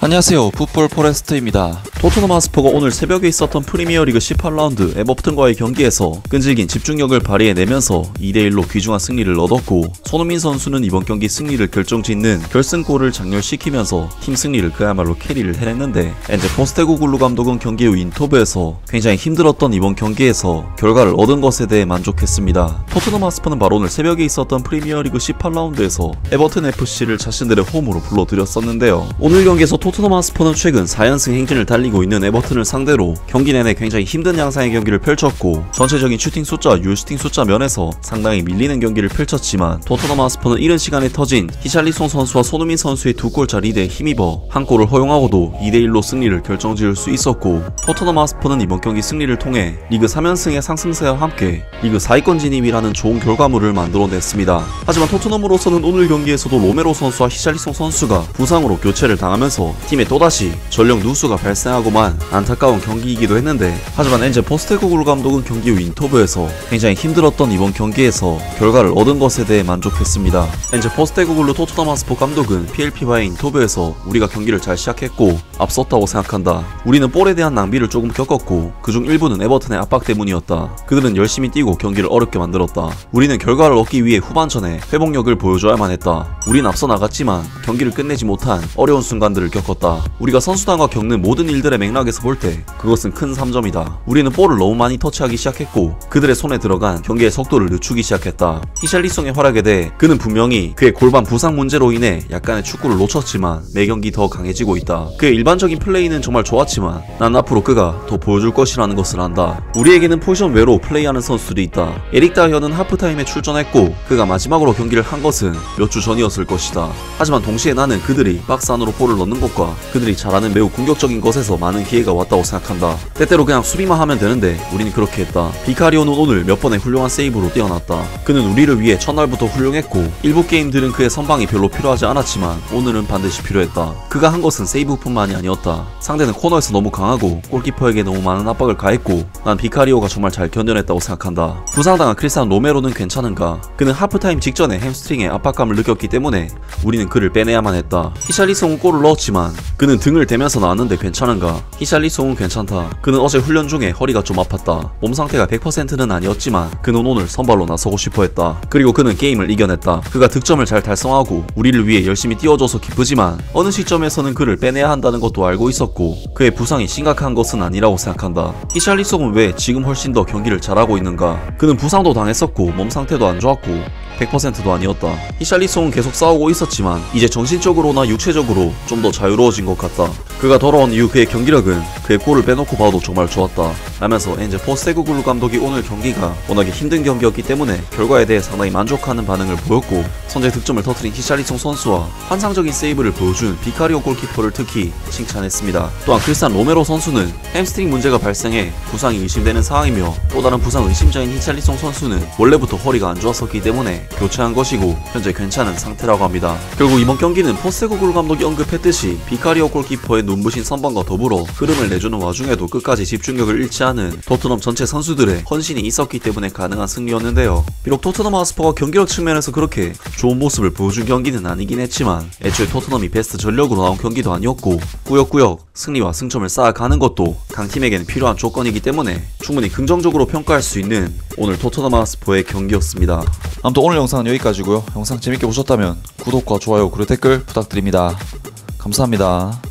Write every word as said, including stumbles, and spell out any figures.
안녕하세요, 풋볼 포레스트입니다. 토트넘 하스퍼가 오늘 새벽에 있었던 프리미어리그 십팔 라운드 에버튼과의 경기에서 끈질긴 집중력을 발휘해내면서 이 대 일로 귀중한 승리를 얻었고, 손흥민 선수는 이번 경기 승리를 결정짓는 결승골을 장렬시키면서 팀 승리를 그야말로 캐리를 해냈는데, 엔제 포스테코글루 감독은 경기 후 인터뷰에서 굉장히 힘들었던 이번 경기에서 결과를 얻은 것에 대해 만족했습니다. 토트넘 하스퍼는 바로 오늘 새벽에 있었던 프리미어리그 십팔 라운드에서 에버튼 에프씨를 자신들의 홈으로 불러들였었는데요. 오늘 경기에서 토트넘 하스퍼는 최근 사 연승 행진을 달리고 있는 에버튼을 상대로 경기 내내 굉장히 힘든 양상의 경기를 펼쳤고, 전체적인 슈팅 숫자, 율슈팅 숫자 면에서 상당히 밀리는 경기를 펼쳤지만, 토트넘 하스퍼는 이른 시간에 터진 히샬리송 선수와 손흥민 선수의 두 골차 리드에 힘입어 한 골을 허용하고도 이 대 일로 승리를 결정지을 수 있었고, 토트넘 하스퍼는 이번 경기 승리를 통해 리그 삼 연승의 상승세와 함께 리그 사 위권 진입이라는 좋은 결과물을 만들어냈습니다. 하지만 토트넘으로서는 오늘 경기에서도 로메로 선수와 히샬리송 선수가 부상으로 교체를 당하면서 팀에 또다시 전력 누수가 발생하고만 안타까운 경기이기도 했는데, 하지만 엔제 포스테코글루 감독은 경기 후 인터뷰에서 굉장히 힘들었던 이번 경기에서 결과를 얻은 것에 대해 만족했습니다. 엔제 포스테코글루 토트넘 하스퍼 감독은 피엘피와의 인터뷰에서 우리가 경기를 잘 시작했고 앞섰다고 생각한다. 우리는 볼에 대한 낭비를 조금 겪었고 그중 일부는 에버튼의 압박 때문이었다. 그들은 열심히 뛰고 경기를 어렵게 만들었다. 우리는 결과를 얻기 위해 후반전에 회복력을 보여줘야만 했다. 우린 앞서 나갔지만 경기를 끝내지 못한 어려운 순간들을 겪었다. 우리가 선수단과 겪는 모든 일들의 맥락에서 볼 때 그것은 큰 삼 점이다. 우리는 볼을 너무 많이 터치하기 시작했고 그들의 손에 들어간 경기의 속도를 늦추기 시작했다. 히샬리송의 활약에 대해 그는 분명히 그의 골반 부상 문제로 인해 약간의 축구를 놓쳤지만 매 경기 더 강해지고 있다. 그의 일반적인 플레이는 정말 좋았지만 난 앞으로 그가 더 보여줄 것이라는 것을 안다. 우리에게는 포지션 외로 플레이하는 선수들이 있다. 에릭 다이어는 하프타임에 출전했고 그가 마지막으로 경기를 한 것은 몇 주 전이었을 것이다. 하지만 동시에 나는 그들이 박스 안으로 볼을 넣는 것과 그들이 잘하는 매우 공격적인 것에서 많은 기회가 왔다고 생각한다. 때때로 그냥 수비만 하면 되는데 우리는 그렇게 했다. 비카리오는 오늘 몇 번의 훌륭한 세이브로 뛰어났다. 그는 우리를 위해 첫날부터 훌륭했고 일부 게임들은 그의 선방이 별로 필요하지 않았지만 오늘은 반드시 필요했다. 그가 한 것은 세이브뿐만이 아니었다. 상대는 코너에서 너무 강하고 골키퍼에게 너무 많은 압박을 가했고 난 비카리오가 정말 잘 견뎌냈다고 생각한다. 부상당한 크리스티아노 로메로는 괜찮은가? 그는 하프타임 직전에 햄스트링에 압박감을 느꼈기 때문에 우리는 그를 빼내야만 했다. 히샬리송은 골을 넣었지만 그는 등을 대면서 나왔는데 괜찮은가? 히샬리송은 괜찮다. 그는 어제 훈련 중에 허리가 좀 아팠다. 몸 상태가 백 퍼센트는 아니었지만 그는 오늘 선발로 나서고 싶어 했다. 그리고 그는 게임을 이겨냈다. 그가 득점을 잘 달성하고 우리를 위해 열심히 뛰어줘서 기쁘지만 어느 시점에서는 그를 빼내야 한다는 것도 알고 있었고 그의 부상이 심각한 것은 아니라고 생각한다. 히샬리송은 왜 지금 훨씬 더 경기를 잘하고 있는가? 그는 부상도 당했었고 몸 상태도 안 좋았고 백 퍼센트도 아니었다. 히샬리송은 계속 싸우고 있었지만 이제 정신적으로나 육체적으로 좀 더 자유로워진 것 같다. 그가 돌아온 이후 그의 경기력은 그의 골을 빼놓고 봐도 정말 좋았다 라면서 엔제 포스테코글루 감독이 오늘 경기가 워낙에 힘든 경기였기 때문에 결과에 대해 상당히 만족하는 반응을 보였고, 선제 득점을 터뜨린 히샬리송 선수와 환상적인 세이브를 보여준 비카리오 골키퍼를 특히 칭찬했습니다. 또한 크리스티아노 로메로 선수는 햄스트링 문제가 발생해 부상이 의심되는 상황이며 또 다른 부상 의심자인 히샬리송 선수는 원래부터 허리가 안 좋았었기 때문에 교체한 것이고 현재 괜찮은 상태라고 합니다. 결국 이번 경기는 포스테코글루 감독이 언급했듯이 비카리오 골키퍼의 눈부신 선방과 더불어 흐름을 내주는 와중에도 끝까지 집중력을 잃지 않은 토트넘 전체 선수들의 헌신이 있었기 때문에 가능한 승리였는데요. 비록 토트넘 하스퍼가 경기력 측면에서 그렇게 좋은 모습을 보여준 경기는 아니긴 했지만 애초에 토트넘이 베스트 전력으로 나온 경기도 아니었고 꾸역꾸역 승리와 승점을 쌓아가는 것도 강팀에게는 필요한 조건이기 때문에 충분히 긍정적으로 평가할 수 있는 오늘 토트넘 하스퍼의 경기였습니다. 아무튼 오늘 영상은 여기까지고요. 영상 재밌게 보셨다면 구독과 좋아요 그리고 댓글 부탁드립니다. 감사합니다.